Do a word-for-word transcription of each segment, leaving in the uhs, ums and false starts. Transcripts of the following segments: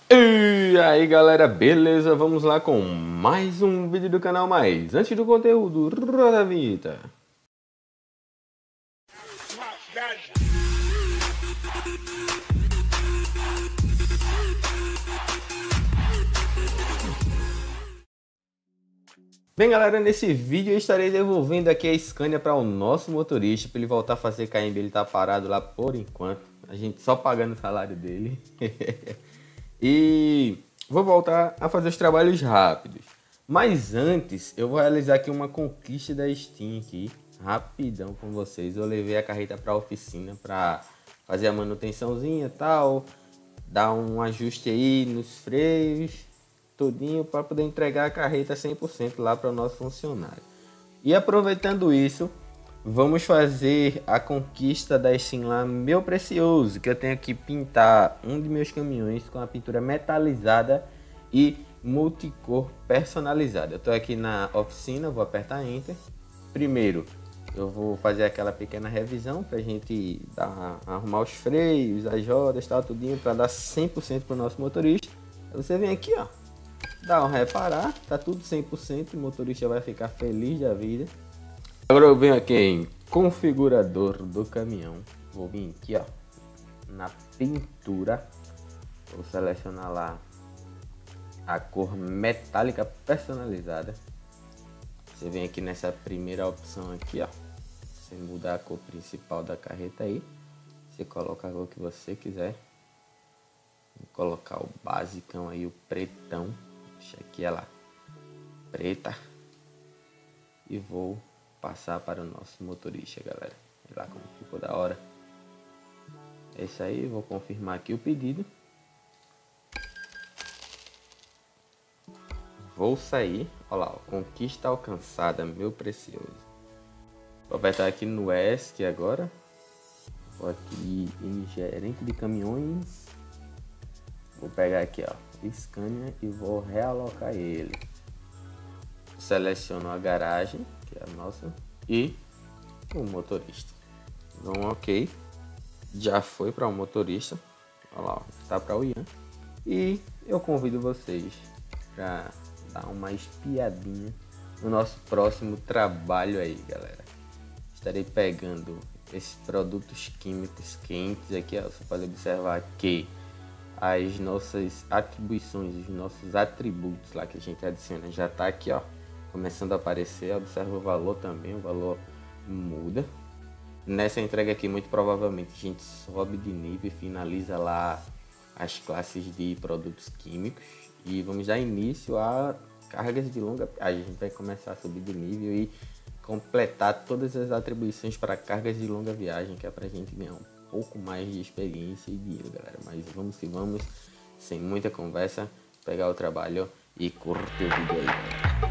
E aí galera, beleza? Vamos lá com mais um vídeo do canal. Mas antes do conteúdo, roda a vinheta. Bem galera, nesse vídeo eu estarei devolvendo aqui a Scania para o nosso motorista, para ele voltar a fazer carimbo. Ele tá parado lá por enquanto, a gente só pagando o salário dele. E vou voltar a fazer os trabalhos rápidos. Mas antes, eu vou realizar aqui uma conquista da Steam aqui, rapidão com vocês. Eu levei a carreta para a oficina para fazer a manutençãozinha e tal, dar um ajuste aí nos freios, tudinho, para poder entregar a carreta cem por cento lá para o nosso funcionário. E aproveitando isso, vamos fazer a conquista da Steam lá, meu precioso, que eu tenho que pintar um de meus caminhões com a pintura metalizada e multicor personalizada. Eu tô aqui na oficina, vou apertar Enter. Primeiro, eu vou fazer aquela pequena revisão pra gente dar, arrumar os freios, as rodas, tal, tudinho, para dar cem por cento pro nosso motorista. Aí você vem aqui, ó, dá um reparar, tá tudo cem por cento, o motorista vai ficar feliz da vida. Agora eu venho aqui em configurador do caminhão, vou vir aqui, ó, na pintura, vou selecionar lá a cor metálica personalizada. Você vem aqui nessa primeira opção aqui, ó, você muda a cor principal da carreta aí, você coloca a cor que você quiser. Vou colocar o basicão aí, o pretão, deixa aqui ela preta, e vou passar para o nosso motorista, galera. Olha lá como ficou da hora. É isso aí, vou confirmar aqui o pedido. Vou sair, olha lá, ó, conquista alcançada, meu precioso. Vou apertar aqui no E S C agora. Vou aqui em gerente de caminhões. Vou pegar aqui, ó, Scania, e vou realocar ele. Seleciono a garagem, que é a nossa, e o motorista. Dou um ok. Já foi para o motorista. Olha lá, está para o Ian. E eu convido vocês para dar uma espiadinha no nosso próximo trabalho aí, galera. Estarei pegando esses produtos químicos quentes aqui, ó. Você pode observar que as nossas atribuições, os nossos atributos lá que a gente adiciona já tá aqui, ó, começando a aparecer. Observa o valor também, o valor muda. Nessa entrega aqui, muito provavelmente a gente sobe de nível e finaliza lá as classes de produtos químicos e vamos dar início a cargas de longa viagem. A gente vai começar a subir de nível e completar todas as atribuições para cargas de longa viagem, que é para a gente ganhar um pouco mais de experiência e dinheiro, galera. Mas vamos que vamos, sem muita conversa, pegar o trabalho e curtir o vídeo aí, galera.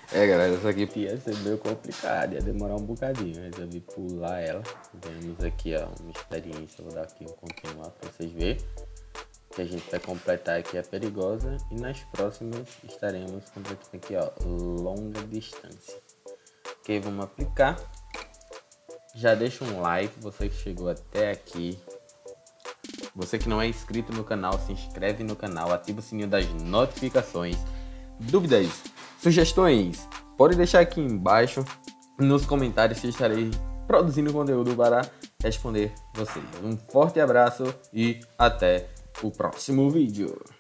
É, galera, essa aqui ia ser meio complicado, ia demorar um bocadinho. Resolvi pular ela. Temos aqui, ó, uma experiência. Vou dar aqui um continuar pra vocês verem. Que a gente vai completar aqui a perigosa. E nas próximas estaremos completando aqui, ó, longa distância. Ok, vamos aplicar. Já deixa um like, você que chegou até aqui. Você que não é inscrito no canal, se inscreve no canal, ativa o sininho das notificações. Dúvidas, sugestões, pode deixar aqui embaixo nos comentários que estarei produzindo conteúdo para responder vocês. Um forte abraço e até o próximo vídeo.